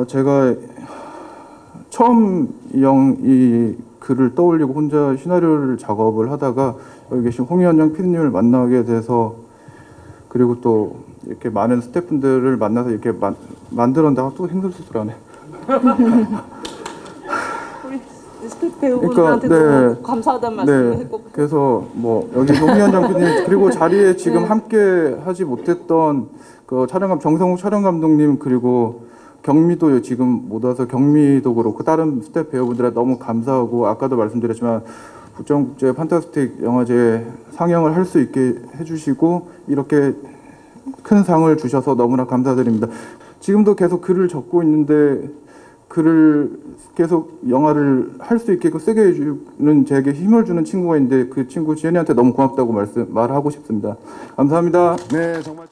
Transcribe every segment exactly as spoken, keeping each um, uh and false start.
어, 제가 처음 영, 이 글을 떠올리고 혼자 시나리오를 작업을 하다가 여기 계신 홍희원장 피디님을 만나게 돼서, 그리고 또 이렇게 많은 스태프분들을 만나서 이렇게 만, 만들었다가 또 행설수설하네. 우리 스태프 배우분한테도 그러니까, 네, 감사하다는 말씀을 네, 했고. 그래서 뭐 여기 홍희원장 피디님 그리고 자리에 지금 네. 함께 하지 못했던 그 촬영감 정성욱 촬영 감독님, 그리고 경미도 지금 못 와서 경미도 그렇고 다른 스태프 배우분들한테 너무 감사하고, 아까도 말씀드렸지만 부천국제 판타스틱 영화제 상영을 할 수 있게 해주시고 이렇게 큰 상을 주셔서 너무나 감사드립니다. 지금도 계속 글을 적고 있는데 글을 계속 영화를 할 수 있게 쓰게 해주는, 제게 힘을 주는 친구가 있는데 그 친구 지연이한테 너무 고맙다고 말씀 말하고 싶습니다. 감사합니다. 네, 정말.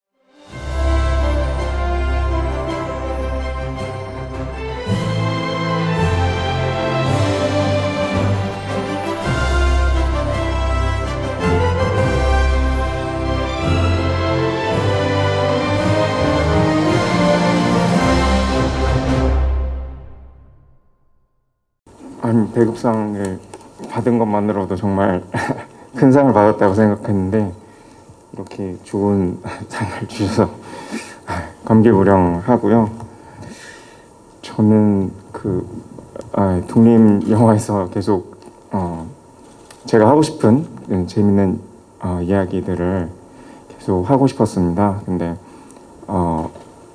아니, 배급상을 받은 것만으로도 정말 큰 상을 받았다고 생각했는데 이렇게 좋은 상을 주셔서 감개무량하고요. 저는 그 아, 독립 영화에서 계속 어, 제가 하고 싶은 재밌는 어, 이야기들을 계속 하고 싶었습니다. 근데 어,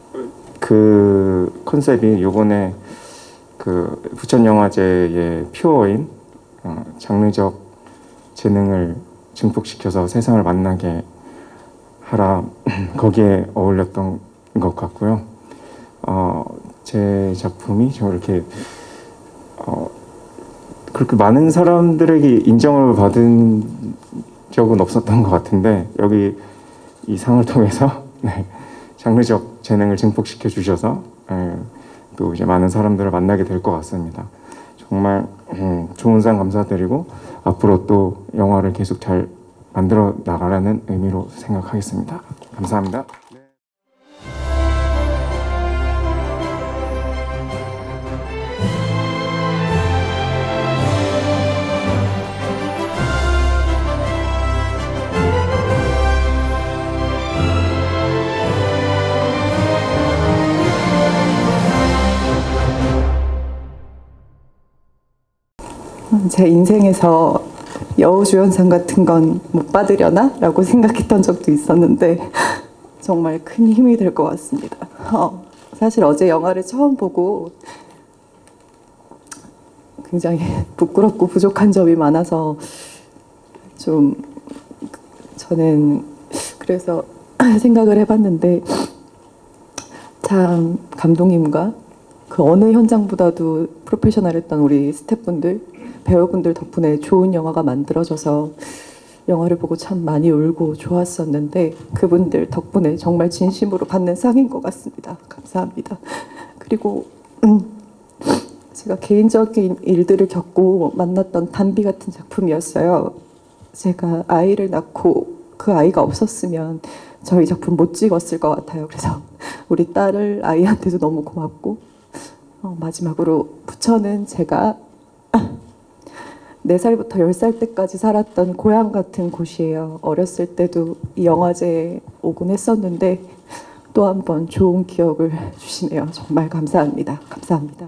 그 컨셉이 요번에 그 부천영화제의 퓨어인 어, 장르적 재능을 증폭시켜서 세상을 만나게 하라 거기에 어울렸던 것 같고요. 어, 제 작품이 저 이렇게 어, 그렇게 많은 사람들에게 인정을 받은 적은 없었던 것 같은데 여기 이 상을 통해서 네, 장르적 재능을 증폭시켜 주셔서 네, 또 이제 많은 사람들을 만나게 될 것 같습니다. 정말 음, 좋은 상 감사드리고 앞으로 또 영화를 계속 잘 만들어 나가라는 의미로 생각하겠습니다. 감사합니다. 제 인생에서 여우주연상 같은 건 못 받으려나? 라고 생각했던 적도 있었는데 정말 큰 힘이 될 것 같습니다. 어, 사실 어제 영화를 처음 보고 굉장히 부끄럽고 부족한 점이 많아서 좀 저는 그래서 생각을 해봤는데 참 감독님과 그 어느 현장보다도 프로페셔널했던 우리 스태프분들, 배우분들 덕분에 좋은 영화가 만들어져서 영화를 보고 참 많이 울고 좋았었는데 그분들 덕분에 정말 진심으로 받는 상인 것 같습니다. 감사합니다. 그리고 음, 제가 개인적인 일들을 겪고 만났던 단비 같은 작품이었어요. 제가 아이를 낳고 그 아이가 없었으면 저희 작품 못 찍었을 것 같아요. 그래서 우리 딸을 아이한테도 너무 고맙고 어, 마지막으로 부천은 제가 네 살부터 열 살 때까지 살았던 고향 같은 곳이에요. 어렸을 때도 이 영화제에 오곤 했었는데 또 한 번 좋은 기억을 주시네요. 정말 감사합니다. 감사합니다.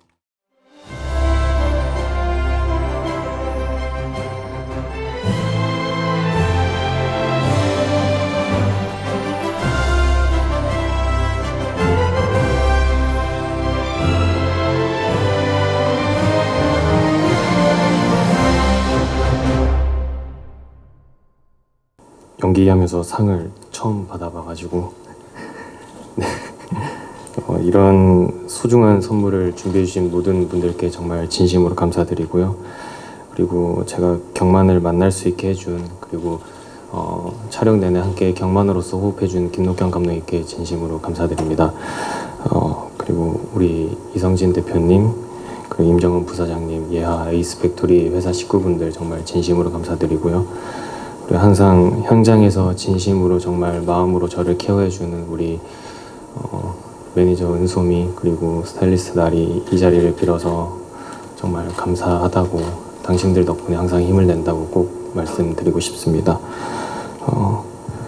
연기하면서 상을 처음 받아봐가지고 네. 어, 이런 소중한 선물을 준비해주신 모든 분들께 정말 진심으로 감사드리고요. 그리고 제가 경만을 만날 수 있게 해준, 그리고 어, 촬영 내내 함께 경만으로서 호흡해준 김록경 감독님께 진심으로 감사드립니다. 어, 그리고 우리 이성진 대표님, 그리고 임정은 부사장님, 예하 에이스 팩토리 회사 식구분들 정말 진심으로 감사드리고요. 그리고 항상 현장에서 진심으로 정말 마음으로 저를 케어해주는 우리 어, 매니저 은솜이 그리고 스타일리스트 나리 이 자리를 빌어서 정말 감사하다고, 당신들 덕분에 항상 힘을 낸다고 꼭 말씀드리고 싶습니다. 어,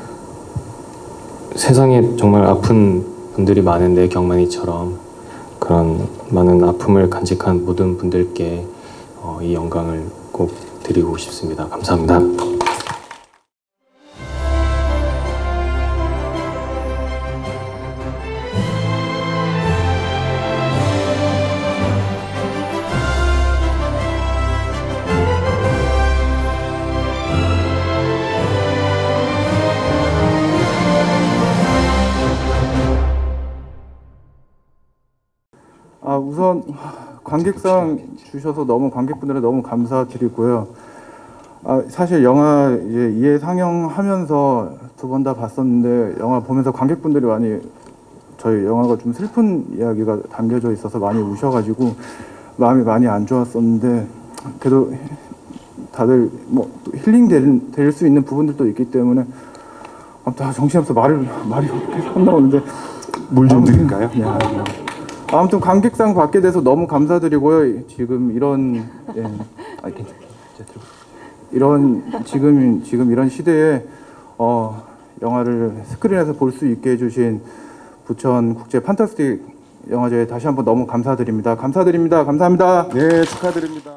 세상에 정말 아픈 분들이 많은데 경만이처럼 그런 많은 아픔을 간직한 모든 분들께 어, 이 영광을 꼭 드리고 싶습니다. 감사합니다. 아, 우선 관객상 주셔서 너무 관객분들에 너무 감사드리고요. 아, 사실 영화 이제 이회 상영하면서 두 번 다 봤었는데 영화 보면서 관객분들이 많이 저희 영화가 좀 슬픈 이야기가 담겨져 있어서 많이 우셔가지고 마음이 많이 안 좋았었는데 그래도 다들 뭐 힐링 될 수 있는 부분들도 있기 때문에 아무튼 정신없어 말을 말이 계속 안 나오는데 물 좀 드릴까요? 네, 아무튼 관객상 받게 돼서 너무 감사드리고요. 지금 이런 예, 아, 괜찮, 이런 지금 지금 이런 시대에 어, 영화를 스크린에서 볼 수 있게 해주신 부천 국제 판타스틱 영화제에 다시 한번 너무 감사드립니다. 감사드립니다. 감사합니다. 네, 축하드립니다.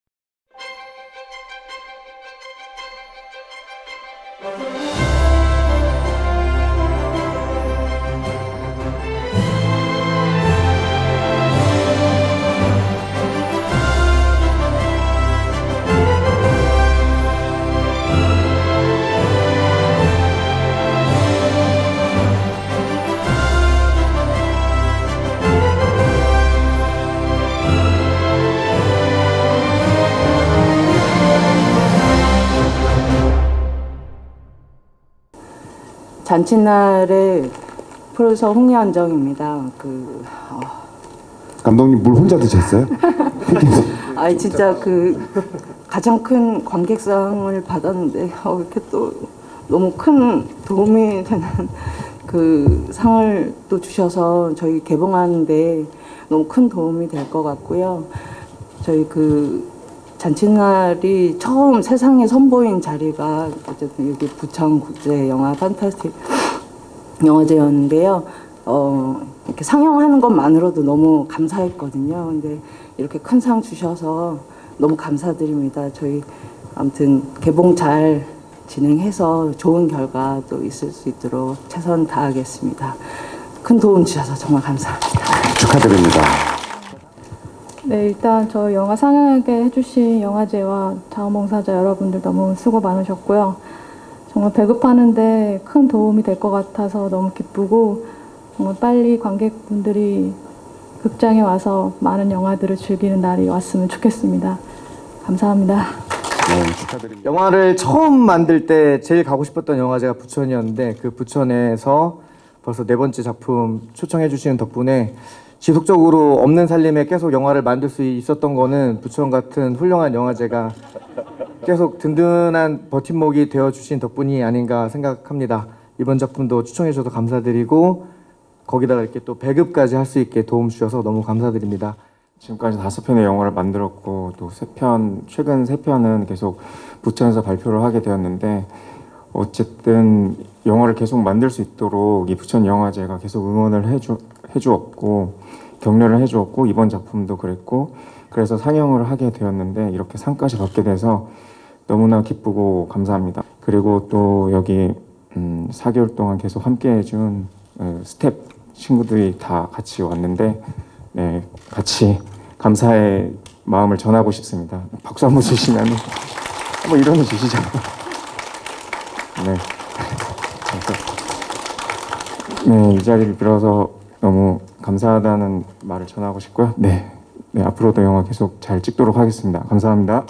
잔칫날의 프로듀서 홍예한정입니다. 그 어, 감독님 물 혼자 드셨어요? 아 진짜 그 가장 큰 관객상을 받았는데 어, 이렇게 또 너무 큰 도움이 되는 그 상을 또 주셔서 저희 개봉하는데 너무 큰 도움이 될 것 같고요. 저희 그 잔칫날이 처음 세상에 선보인 자리가 어쨌든 여기 부천국제영화 판타스틱 영화제였는데요. 어, 이렇게 상영하는 것만으로도 너무 감사했거든요. 근데 이렇게 큰 상 주셔서 너무 감사드립니다. 저희 아무튼 개봉 잘 진행해서 좋은 결과도 있을 수 있도록 최선 다하겠습니다. 큰 도움 주셔서 정말 감사합니다. 축하드립니다. 네, 일단 저 영화 상영하게 해주신 영화제와 자원봉사자 여러분들 너무 수고 많으셨고요. 정말 배급하는데 큰 도움이 될 것 같아서 너무 기쁘고 정말 빨리 관객분들이 극장에 와서 많은 영화들을 즐기는 날이 왔으면 좋겠습니다. 감사합니다. 네, 축하드립니다. 영화를 처음 만들 때 제일 가고 싶었던 영화제가 부천이었는데 그 부천에서 벌써 네 번째 작품 초청해 주시는 덕분에 지속적으로 없는 살림에 계속 영화를 만들 수 있었던 거는 부천 같은 훌륭한 영화제가 계속 든든한 버팀목이 되어주신 덕분이 아닌가 생각합니다. 이번 작품도 추천해 주셔서 감사드리고 거기다가 이렇게 또 배급까지 할 수 있게 도움 주셔서 너무 감사드립니다. 지금까지 다섯 편의 영화를 만들었고 또 세 편, 최근 세 편은 계속 부천에서 발표를 하게 되었는데 어쨌든 영화를 계속 만들 수 있도록 이 부천 영화제가 계속 응원을 해주, 해주었고 격려를 해주었고 이번 작품도 그랬고 그래서 상영을 하게 되었는데 이렇게 상까지 받게 돼서 너무나 기쁘고 감사합니다. 그리고 또 여기 음, 사 개월 동안 계속 함께 해준 어, 스텝 친구들이 다 같이 왔는데 네, 같이 감사의 마음을 전하고 싶습니다. 박수 한번 주시면 한번 일어나 주시죠. 네. 네, 이 자리를 빌어서 너무 감사하다는 말을 전하고 싶고요. 네, 네, 앞으로도 영화 계속 잘 찍도록 하겠습니다. 감사합니다.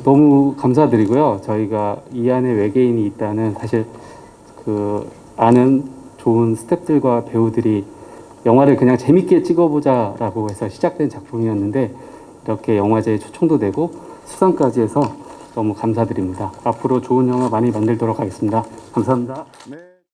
너무 감사드리고요. 저희가 이 안에 외계인이 있다는 사실 그 아는 좋은 스태프들과 배우들이 영화를 그냥 재밌게 찍어보자라고 해서 시작된 작품이었는데 이렇게 영화제에 초청도 되고 수상까지 해서 너무 감사드립니다. 앞으로 좋은 영화 많이 만들도록 하겠습니다. 감사합니다. 네.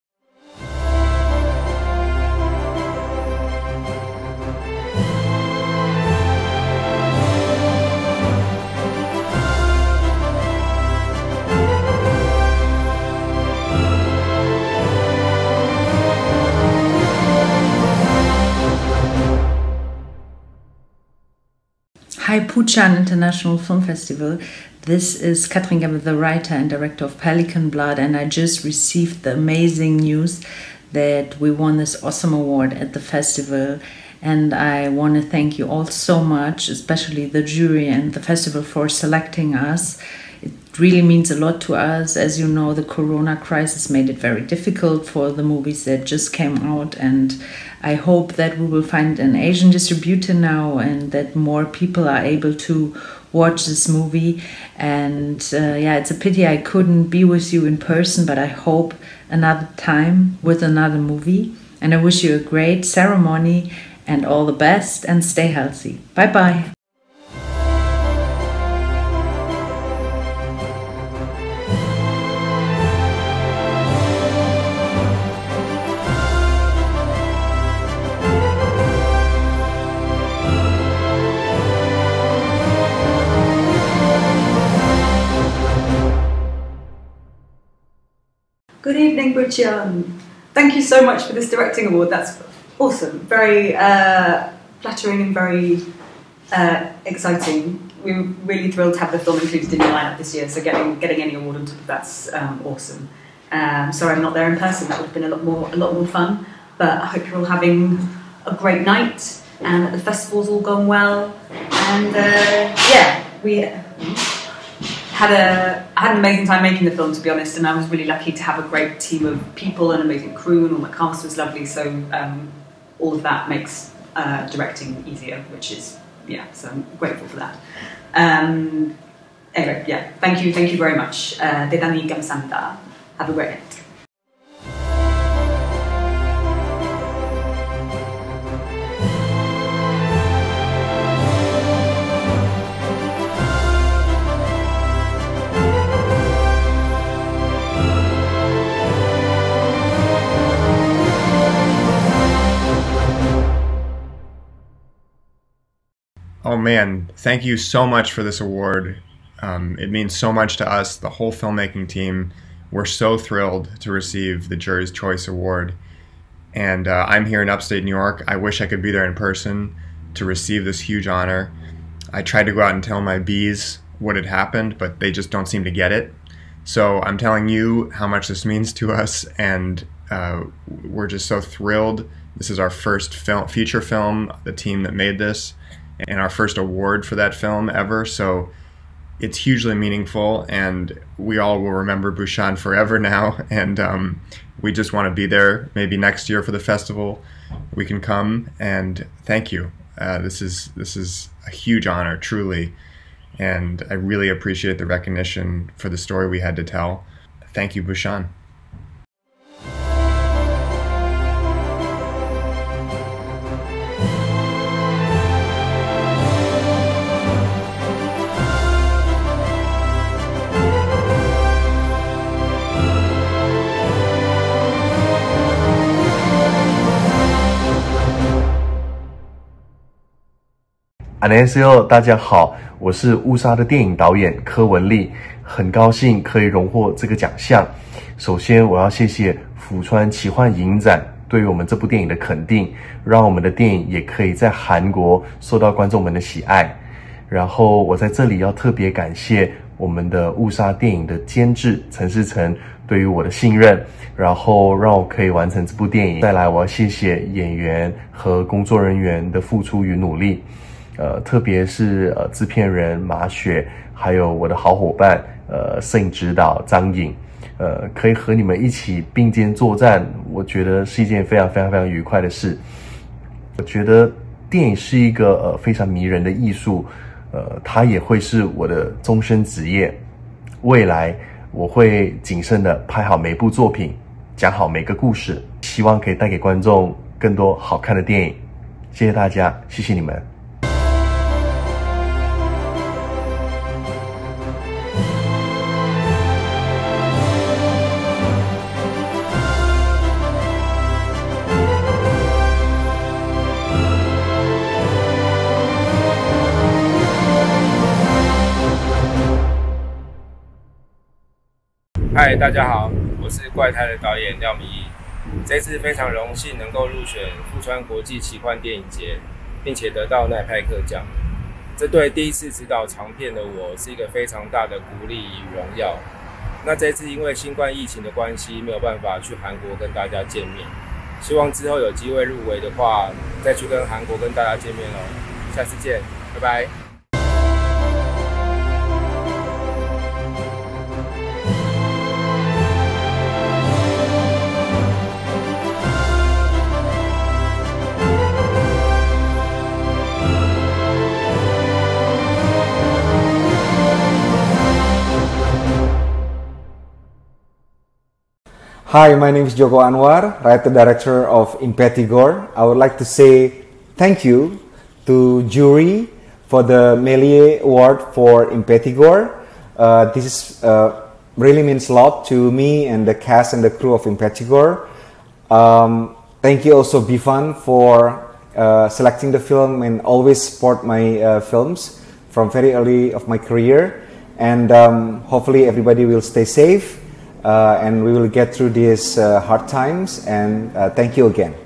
Hi, Busan International Film Festival. This is Katrin Gemmer, the writer and director of Pelican Blood, and I just received the amazing news that we won this awesome award at the festival. And I want to thank you all so much, especially the jury and the festival, for selecting us. It really means a lot to us. As you know, the corona crisis made it very difficult for the movies that just came out, and I hope that we will find an Asian distributor now and that more people are able to watch this movie. And uh, yeah, it's a pity I couldn't be with you in person, but I hope another time with another movie. And I wish you a great ceremony and all the best, and stay healthy. Bye bye. Good evening, Bucheon. Thank you so much for this directing award. That's awesome. Very uh, flattering and very uh, exciting. We were really thrilled to have the film included in the lineup this year, so getting getting any award on top of that's um, awesome. Um, sorry I'm not there in person. That would have been a lot more a lot more fun. But I hope you're all having a great night and that the festival's all gone well. And uh, yeah, we. Had a, I had an amazing time making the film, to be honest, and I was really lucky to have a great team of people, an amazing crew, and all my cast was lovely, so um, all of that makes uh, directing easier, which is, yeah, so I'm grateful for that. Um, anyway, yeah, thank you, thank you very much. Uh, 대단히 감사합니다. Have a great night. Oh man, thank you so much for this award. Um, it means so much to us, the whole filmmaking team. We're so thrilled to receive the Jury's Choice Award. And uh, I'm here in upstate New York. I wish I could be there in person to receive this huge honor. I tried to go out and tell my bees what had happened, but they just don't seem to get it. So I'm telling you how much this means to us, and uh, we're just so thrilled. This is our first film, feature film, the team that made this, and our first award for that film ever, so it's hugely meaningful, and we all will remember Busan forever now, and um, we just want to be there. Maybe next year for the festival we can come, and thank you. Uh, this is this is a huge honor, truly, and I really appreciate the recognition for the story we had to tell. Thank you, Busan. 안녕하세요，大家好，我是误杀的电影导演柯文丽，很高兴可以荣获这个奖项。首先，我要谢谢福川奇幻影展对于我们这部电影的肯定，让我们的电影也可以在韩国受到观众们的喜爱。然后，我在这里要特别感谢我们的误杀电影的监制陈世成对于我的信任，然后让我可以完成这部电影。再来，我要谢谢演员和工作人员的付出与努力。呃，特别是呃制片人马雪，还有我的好伙伴呃摄影指导张颖，呃可以和你们一起并肩作战，我觉得是一件非常非常非常愉快的事。我觉得电影是一个呃非常迷人的艺术， 呃，它也会是我的终身职业。未来我会谨慎的拍好每部作品，讲好每个故事，希望可以带给观众更多好看的电影。谢谢大家，谢谢你们。 嗨，大家好，我是怪胎的导演廖明义。这次非常荣幸能够入选富川国际奇幻电影节，并且得到奈派克奖。这对第一次执导长片的我是一个非常大的鼓励与荣耀。那这次因为新冠疫情的关系，没有办法去韩国跟大家见面。希望之后有机会入围的话，再去跟韩国跟大家见面哦。下次见，拜拜。 Hi, my name is Joko Anwar, writer-director of Impetigore. I would like to say thank you to jury for the Méliès Award for Impetigore. Uh, this is, uh, really means a lot to me and the cast and the crew of Impetigore. Um, thank you also Bifan for uh, selecting the film and always support my uh, films from very early of my career. And um, hopefully everybody will stay safe. Uh, and we will get through these uh, hard times, and uh, thank you again.